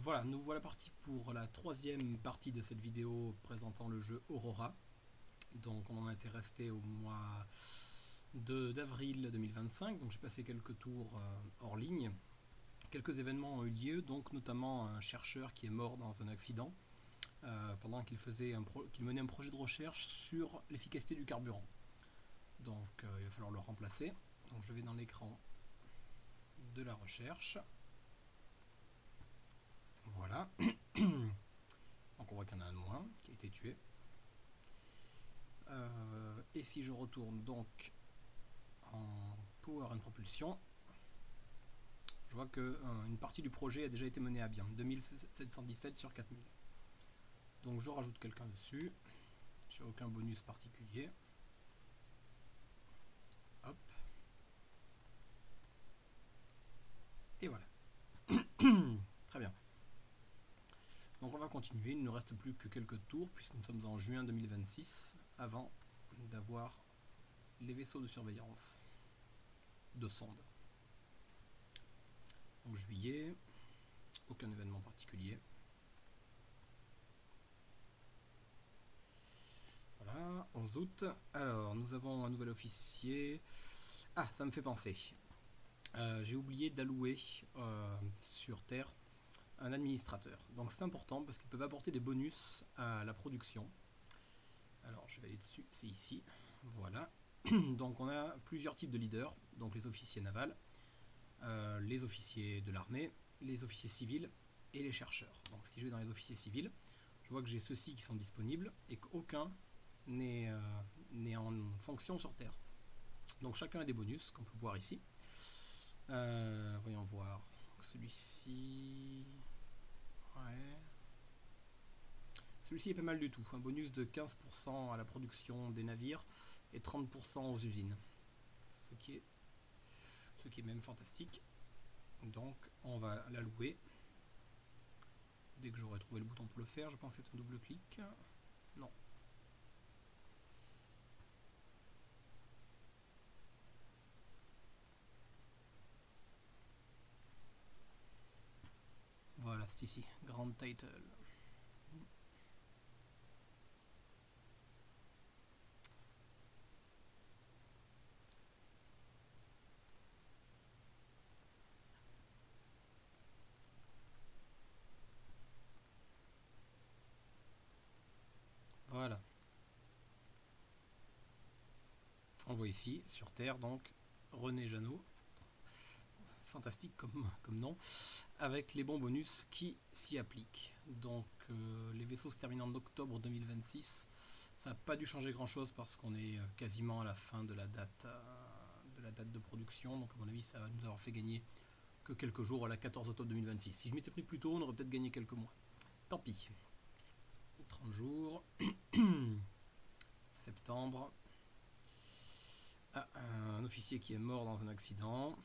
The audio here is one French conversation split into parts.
Voilà, nous voilà partis pour la troisième partie de cette vidéo présentant le jeu Aurora. Donc on en était resté au mois d'avril 2025, donc j'ai passé quelques tours hors ligne. Quelques événements ont eu lieu, donc notamment un chercheur qui est mort dans un accident pendant qu'il menait un projet de recherche sur l'efficacité du carburant. Donc il va falloir le remplacer. Donc je vais dans l'écran de la recherche. Voilà. Donc on voit qu'il y en a un de moins qui a été tué. Et si je retourne donc en Power and Propulsion, je vois qu'une partie du projet a déjà été menée à bien, 2717 sur 4000. Donc je rajoute quelqu'un dessus, j'ai aucun bonus particulier. Hop. Et voilà. Très bien. Donc on va continuer, il ne nous reste plus que quelques tours puisque nous sommes en juin 2026 avant d'avoir les vaisseaux de surveillance de sonde. Donc juillet, aucun événement particulier. Voilà, 11 août. Alors nous avons un nouvel officier. Ah, ça me fait penser. J'ai oublié d'allouer sur Terre un administrateur. Donc c'est important parce qu'ils peuvent apporter des bonus à la production. Alors je vais aller dessus, c'est ici. Voilà. Donc on a plusieurs types de leaders, donc les officiers navals, les officiers de l'armée, les officiers civils et les chercheurs. Donc si je vais dans les officiers civils, je vois que j'ai ceux-ci qui sont disponibles et qu'aucun n'est en fonction sur Terre. Donc chacun a des bonus qu'on peut voir ici. Voyons voir. Celui-ci... Ouais. Celui-ci est pas mal du tout. Un bonus de 15% à la production des navires et 30% aux usines. Ce qui est même fantastique. Donc on va l'allouer. Dès que j'aurai trouvé le bouton pour le faire, je pense que c'est un double clic. Non. Voilà, c'est ici. Grand Title. Voilà. On voit ici, sur Terre, donc, René Jeannot. Fantastique comme nom. Avec les bons bonus qui s'y appliquent. Donc, les vaisseaux se terminent en octobre 2026. Ça n'a pas dû changer grand chose parce qu'on est quasiment à la fin de la date de production. Donc, à mon avis, ça va nous avoir fait gagner que quelques jours à la 14 octobre 2026. Si je m'étais pris plus tôt, on aurait peut-être gagné quelques mois. Tant pis. 30 jours. Septembre. Ah, un officier qui est mort dans un accident.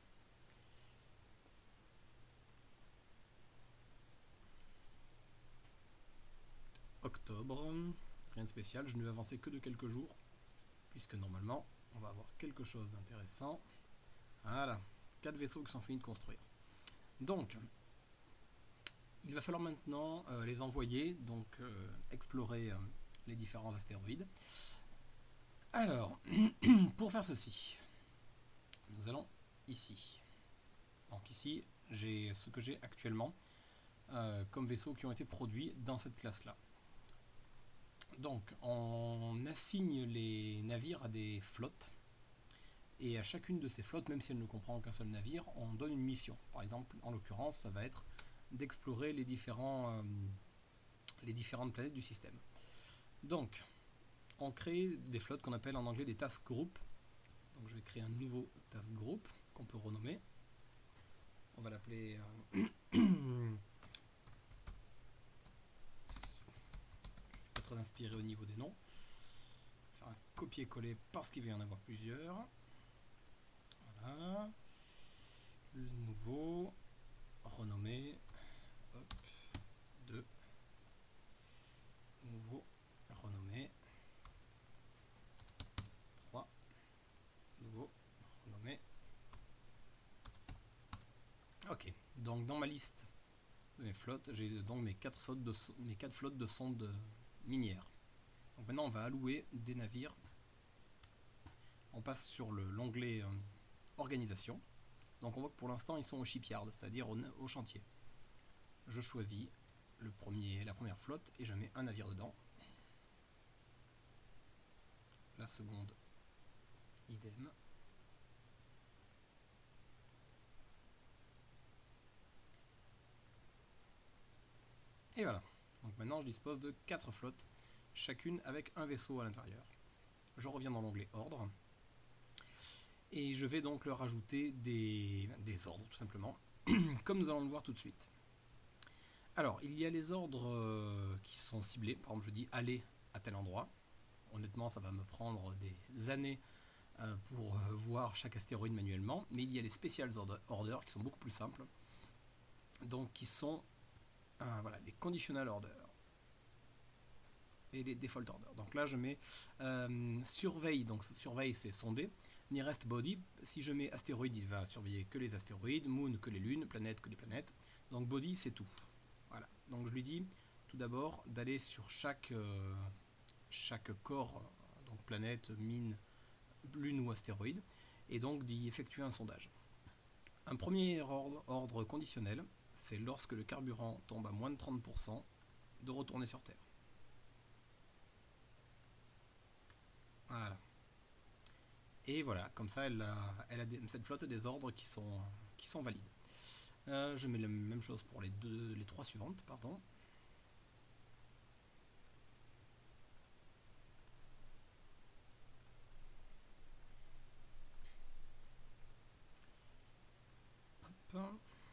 Octobre. Rien de spécial, je ne vais avancer que de quelques jours. Puisque normalement, on va avoir quelque chose d'intéressant. Voilà. 4 vaisseaux qui sont finis de construire. Donc, il va falloir maintenant les envoyer, donc explorer les différents astéroïdes. Alors, pour faire ceci, nous allons ici. Donc ici, j'ai ce que j'ai actuellement comme vaisseaux qui ont été produits dans cette classe-là. Donc, on assigne les navires à des flottes. Et à chacune de ces flottes, même si elle ne comprend qu'un seul navire, on donne une mission. Par exemple, en l'occurrence, ça va être d'explorer les différentes planètes du système. Donc, on crée des flottes qu'on appelle en anglais des task groups. Donc je vais créer un nouveau task group qu'on peut renommer. On va l'appeler... je suis pas très inspiré au niveau des noms. Je vais faire un copier-coller parce qu'il va y en avoir plusieurs. Voilà. Le nouveau, renommé, hop, 2. Nouveau, renommé, 3. Nouveau, renommé. Ok, donc dans ma liste mes flottes. J'ai donc mes 4 flottes de sondes minières. Donc maintenant on va allouer des navires. On passe sur l'onglet organisation. Donc on voit que pour l'instant ils sont au shipyard, c'est-à-dire au chantier. Je choisis la première flotte et je mets un navire dedans. La seconde, idem. Et voilà. Donc maintenant je dispose de 4 flottes, chacune avec un vaisseau à l'intérieur. Je reviens dans l'onglet ordre. Et je vais donc leur ajouter des ordres, tout simplement, comme nous allons le voir tout de suite. Alors, il y a les ordres qui sont ciblés. Par exemple, je dis aller à tel endroit. Honnêtement, ça va me prendre des années pour voir chaque astéroïde manuellement. Mais il y a les special orders qui sont beaucoup plus simples. Donc, qui sont voilà, les conditional orders et les default orders. Donc là, je mets surveille. Donc, surveille, c'est sonder. Nearest body, si je mets astéroïde, il va surveiller que les astéroïdes, moon que les lunes, planète que les planètes. Donc body, c'est tout. Voilà. Donc je lui dis tout d'abord d'aller sur chaque corps, donc planète, mine, lune ou astéroïde, et donc d'y effectuer un sondage. Un premier ordre conditionnel, c'est lorsque le carburant tombe à moins de 30%, de retourner sur Terre. Voilà. Et voilà, comme ça, elle a cette flotte des ordres qui sont valides. Je mets la même chose pour les 3 suivantes, pardon. Hop.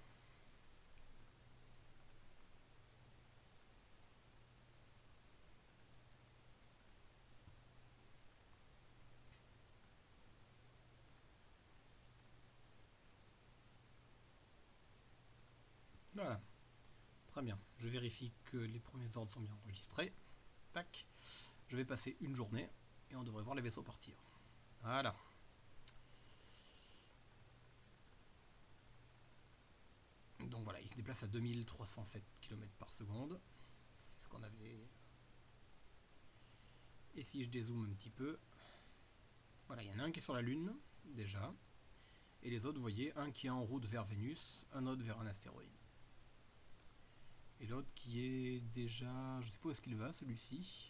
Voilà, très bien. Je vérifie que les premiers ordres sont bien enregistrés. Tac. Je vais passer une journée et on devrait voir les vaisseaux partir. Voilà. Donc voilà, il se déplace à 2307 km par seconde. C'est ce qu'on avait. Et si je dézoome un petit peu, voilà, il y en a un qui est sur la Lune, déjà. Et les autres, vous voyez, un qui est en route vers Vénus, un autre vers un astéroïde. Et l'autre qui est déjà... Je ne sais pas où est-ce qu'il va, celui-ci.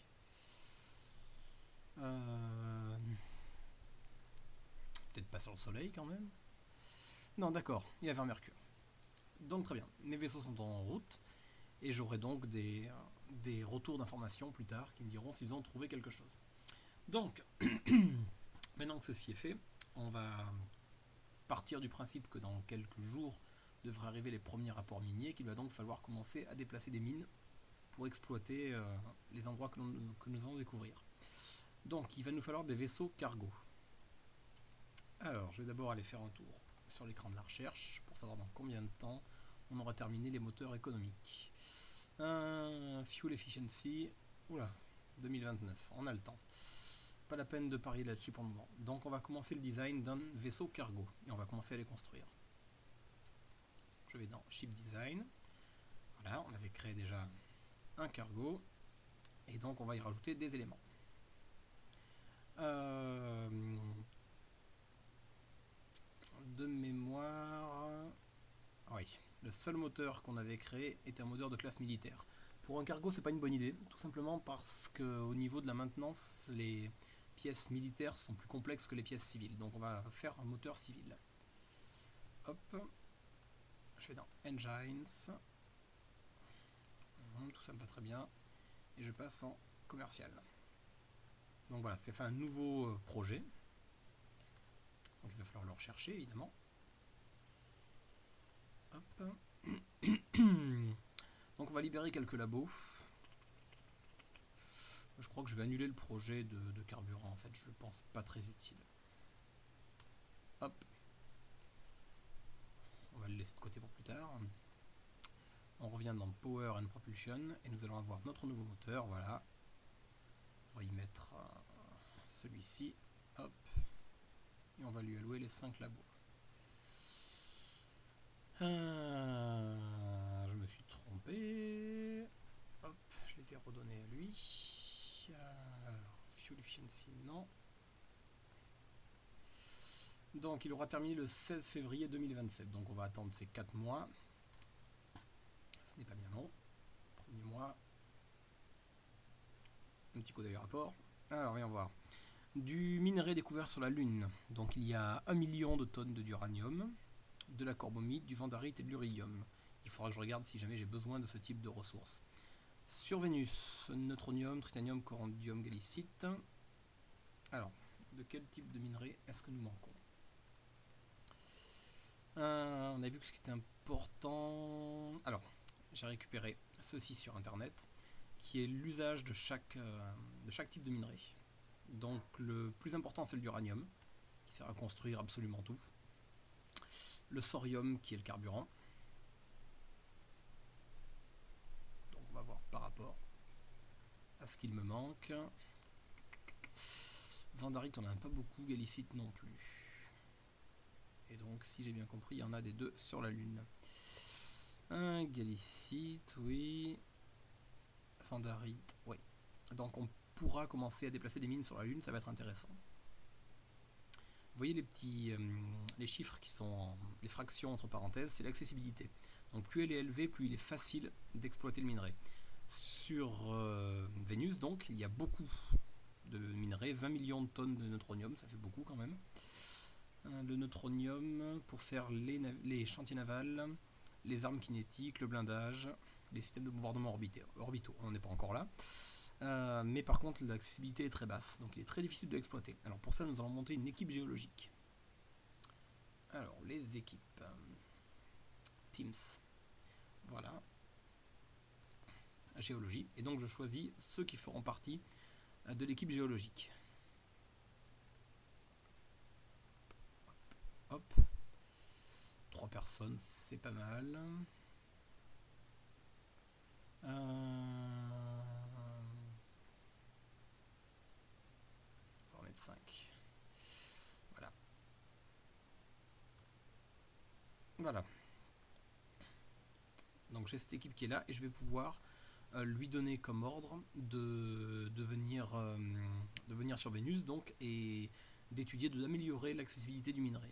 Peut-être pas sur le Soleil, quand même. Non, d'accord, il va vers Mercure. Donc très bien, mes vaisseaux sont en route. Et j'aurai donc des retours d'informations plus tard qui me diront s'ils ont trouvé quelque chose. Donc, maintenant que ceci est fait, on va partir du principe que dans quelques jours devraient arriver les premiers rapports miniers, qu'il va donc falloir commencer à déplacer des mines pour exploiter les endroits que nous allons découvrir. Donc il va nous falloir des vaisseaux cargo. Alors je vais d'abord aller faire un tour sur l'écran de la recherche pour savoir dans combien de temps on aura terminé les moteurs économiques. Fuel efficiency, oula, 2029, on a le temps. Pas la peine de parier là-dessus pour le moment. Donc on va commencer le design d'un vaisseau cargo et on va commencer à les construire. Je vais dans Ship Design. Voilà, on avait créé déjà un cargo et donc on va y rajouter des éléments. De mémoire, oui, le seul moteur qu'on avait créé est un moteur de classe militaire. Pour un cargo, c'est pas une bonne idée, tout simplement parce qu'au niveau de la maintenance, les pièces militaires sont plus complexes que les pièces civiles. Donc on va faire un moteur civil. Hop, je vais dans Engines. Tout ça me va très bien. Et je passe en commercial. Donc voilà, c'est fait un nouveau projet. Donc il va falloir le rechercher évidemment. Hop. Donc on va libérer quelques labos. Je crois que je vais annuler le projet de carburant en fait, je le pense pas très utile. Hop. On va le laisser de côté pour plus tard. On revient dans Power and Propulsion et nous allons avoir notre nouveau moteur, voilà. On va y mettre celui-ci, hop. Et on va lui allouer les 5 labos. Je me suis trompé. fuel efficiency, non. Donc il aura terminé le 16 février 2027. Donc on va attendre ces 4 mois. Ce n'est pas bien long. Premier mois. Un petit coup d'œil rapport. Alors voyons voir. Du minerai découvert sur la Lune. Donc il y a 1 million de tonnes d'uranium, de la corbomite, du vandarite et de l'uridium. Il faudra que je regarde si jamais j'ai besoin de ce type de ressources. Sur Vénus, neutronium, tritanium, coronium, galicite. Alors, de quel type de minerai est-ce que nous manquons? On a vu que ce qui était important... Alors, j'ai récupéré ceci sur internet, qui est l'usage de chaque type de minerai. Donc le plus important c'est l'uranium, qui sert à construire absolument tout. Le thorium qui est le carburant. Donc on va voir par rapport à ce qu'il me manque. Vandarite on n'en a pas beaucoup, galicite non plus. Et donc si j'ai bien compris il y en a des deux sur la Lune. Un galicite, oui. Vandarite, oui. Donc on pourra commencer à déplacer des mines sur la Lune, ça va être intéressant. Vous voyez les petits les chiffres qui sont les fractions entre parenthèses, c'est l'accessibilité. Donc plus elle est élevée, plus il est facile d'exploiter le minerai. Sur Vénus, donc, il y a beaucoup de minerais, 20 millions de tonnes de neutronium, ça fait beaucoup quand même. Le neutronium pour faire les chantiers navals, les armes kinétiques, le blindage, les systèmes de bombardement orbitaux. On n'est pas encore là. Mais par contre l'accessibilité est très basse, donc il est très difficile de l'exploiter. Alors pour ça nous allons monter une équipe géologique. Alors les équipes Teams, voilà, géologie, et donc je choisis ceux qui feront partie de l'équipe géologique. Hop, 3 personnes c'est pas mal. On va en mettre 5. Voilà. Donc j'ai cette équipe qui est là et je vais pouvoir lui donner comme ordre de venir sur Vénus donc, et d'étudier, d'améliorer l'accessibilité du minerai.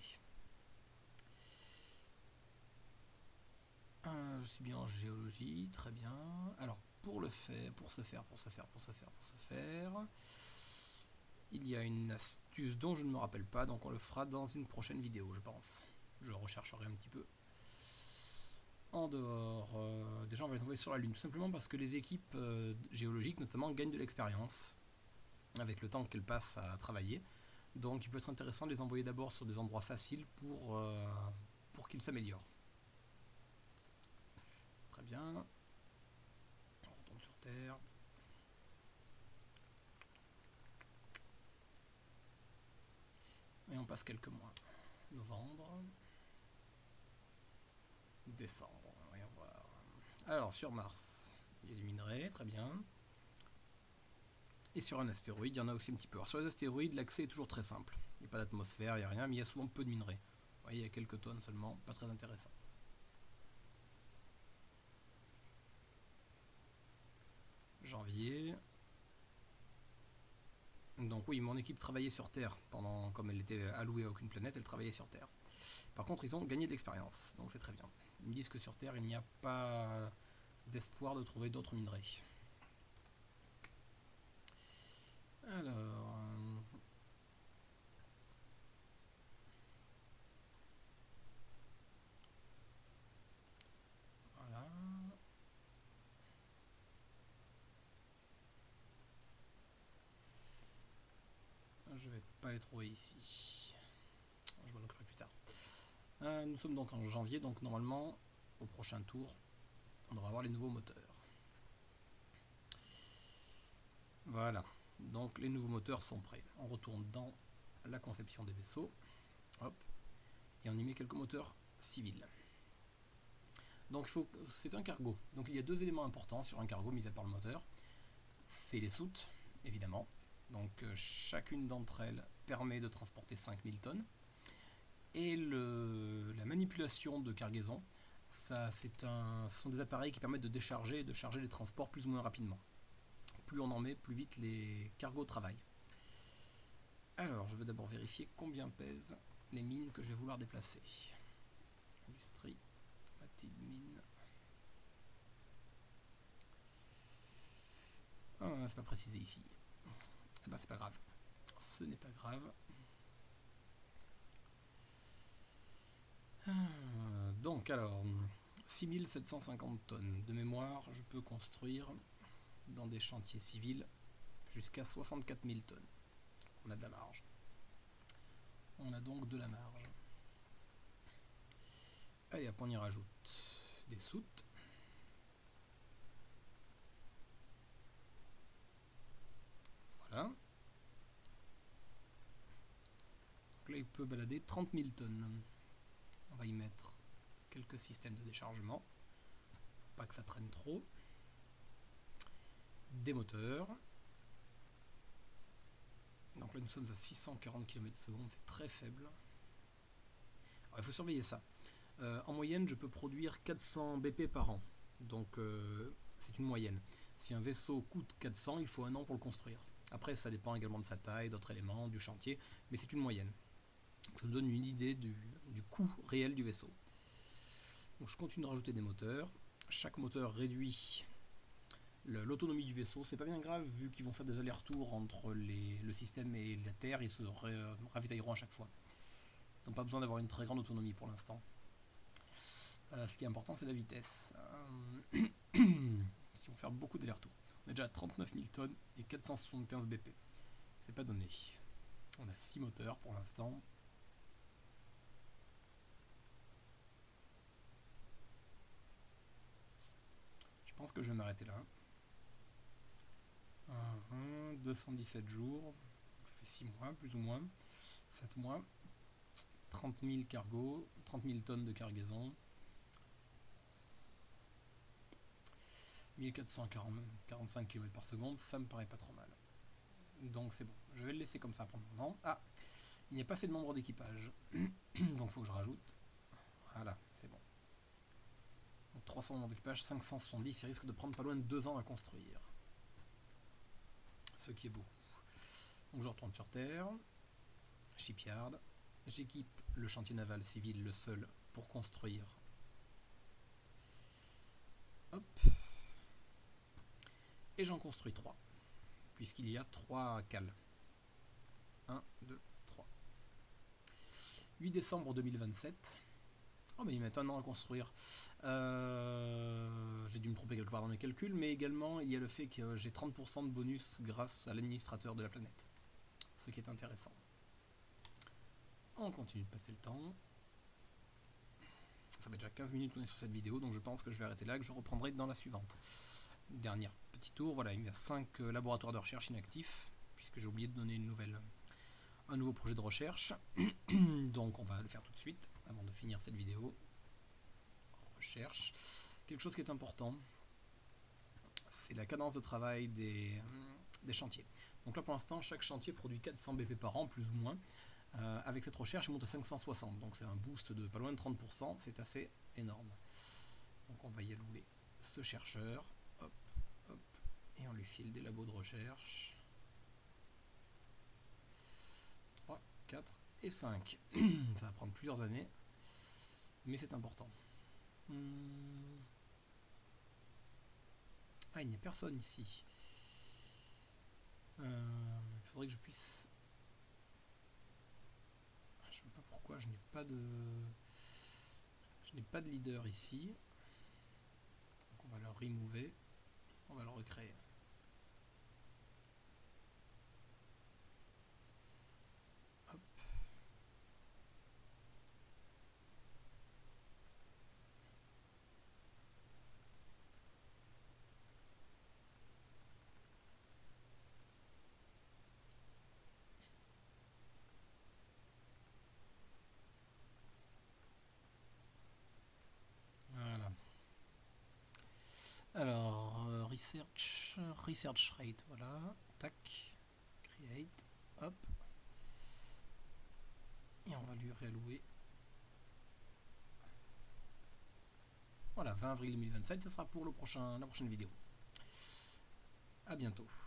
Je suis bien en géologie, très bien. Alors pour ce faire, il y a une astuce dont je ne me rappelle pas, donc on le fera dans une prochaine vidéo je pense. Je rechercherai un petit peu. En dehors, déjà on va les envoyer sur la Lune, tout simplement parce que les équipes géologiques notamment gagnent de l'expérience avec le temps qu'elles passent à travailler. Donc il peut être intéressant de les envoyer d'abord sur des endroits faciles pour qu'ils s'améliorent. Très bien. On retombe sur Terre. Et on passe quelques mois. Novembre. Décembre, voyons voir. Alors sur Mars, il y a du minerai, très bien. Et sur un astéroïde, il y en a aussi un petit peu. Alors sur les astéroïdes, l'accès est toujours très simple. Il n'y a pas d'atmosphère, il n'y a rien, mais il y a souvent peu de minerai. Vous voyez, il y a quelques tonnes seulement, pas très intéressant. Janvier. Donc oui, mon équipe travaillait sur Terre, comme elle était allouée à aucune planète, elle travaillait sur Terre. Par contre, ils ont gagné de l'expérience, donc c'est très bien. Ils me disent que sur Terre, il n'y a pas d'espoir de trouver d'autres minerais. Alors... voilà. Je vais pas les trouver ici. Je m'en occuperai plus tard. Nous sommes donc en janvier, donc normalement, au prochain tour, on devra avoir les nouveaux moteurs. Voilà, donc les nouveaux moteurs sont prêts. On retourne dans la conception des vaisseaux. Hop, et on y met quelques moteurs civils. Donc c'est un cargo. Donc il y a deux éléments importants sur un cargo, mis à part le moteur. C'est les soutes, évidemment. Donc chacune d'entre elles permet de transporter 5000 tonnes. Et la manipulation de cargaison, ce sont des appareils qui permettent de décharger et de charger les transports plus ou moins rapidement. Plus on en met, plus vite les cargos travaillent. Alors, je veux d'abord vérifier combien pèsent les mines que je vais vouloir déplacer. Industrie, automatique mine. Ah, c'est pas précisé ici. Eh ben, c'est pas grave. Ce n'est pas grave. Donc, alors, 6750 tonnes. De mémoire, je peux construire dans des chantiers civils jusqu'à 64 000 tonnes. On a de la marge. On a donc de la marge. Allez, hop, on y rajoute des soutes. Voilà. Donc là, il peut balader 30 000 tonnes. On va y mettre quelques systèmes de déchargement. Pas que ça traîne trop. Des moteurs. Donc là, nous sommes à 640 km/s, c'est très faible. Alors, il faut surveiller ça. En moyenne, je peux produire 400 BP par an. Donc, c'est une moyenne. Si un vaisseau coûte 400, il faut 1 an pour le construire. Après, ça dépend également de sa taille, d'autres éléments, du chantier, mais c'est une moyenne. Ça nous donne une idée du coût réel du vaisseau. Donc, je continue de rajouter des moteurs. Chaque moteur réduit l'autonomie du vaisseau. C'est pas bien grave, vu qu'ils vont faire des allers-retours entre le système et la Terre, ils se ravitailleront à chaque fois. Ils n'ont pas besoin d'avoir une très grande autonomie pour l'instant. Ce qui est important, c'est la vitesse. Ils vont faire beaucoup d'allers-retours. On est déjà à 39 000 tonnes et 475 BP. C'est pas donné. On a 6 moteurs pour l'instant. Je pense que je vais m'arrêter là. 217 jours. Ça fait 6 mois, plus ou moins. 7 mois. 30 000 cargos. 30 000 tonnes de cargaison. 1445 km/s, ça me paraît pas trop mal. Donc c'est bon, je vais le laisser comme ça pour le moment. Ah, il n'y a pas assez de membres d'équipage, donc il faut que je rajoute. Voilà, c'est bon. Donc 300 membres d'équipage, 570, il risque de prendre pas loin de 2 ans à construire. Ce qui est beaucoup. Donc je retourne sur Terre, shipyard, j'équipe le chantier naval civil, le seul, pour construire. Hop. Et j'en construis 3, puisqu'il y a 3 cales. 1, 2, 3. 8 décembre 2027. Oh, mais il met 1 an à construire. J'ai dû me tromper quelque part dans mes calculs, mais également il y a le fait que j'ai 30% de bonus grâce à l'administrateur de la planète. Ce qui est intéressant. On continue de passer le temps. Ça fait déjà 15 minutes qu'on est sur cette vidéo, donc je pense que je vais arrêter là, que je reprendrai dans la suivante. Dernier petit tour, voilà, il y a 5 laboratoires de recherche inactifs, puisque j'ai oublié de donner un nouveau projet de recherche. Donc on va le faire tout de suite, avant de finir cette vidéo. Recherche. Quelque chose qui est important, c'est la cadence de travail des chantiers. Donc là pour l'instant, chaque chantier produit 400 BP par an, plus ou moins. Avec cette recherche, il monte à 560, donc c'est un boost de pas loin de 30%, c'est assez énorme. Donc on va y allouer ce chercheur. Hop, hop, et on lui file des labos de recherche. 3, 4 et 5. Ça va prendre plusieurs années, mais c'est important. Ah, il n'y a personne ici. Il faudrait que je puisse... Je ne sais pas pourquoi je n'ai pas de... Je n'ai pas de leader ici. Donc on va le remover. On va le recréer. Hop. Voilà. Alors, research rate, voilà. Tac. Create. Hop. Et on va lui réallouer. Voilà, 20 avril 2027, ça sera pour la prochaine vidéo. A bientôt.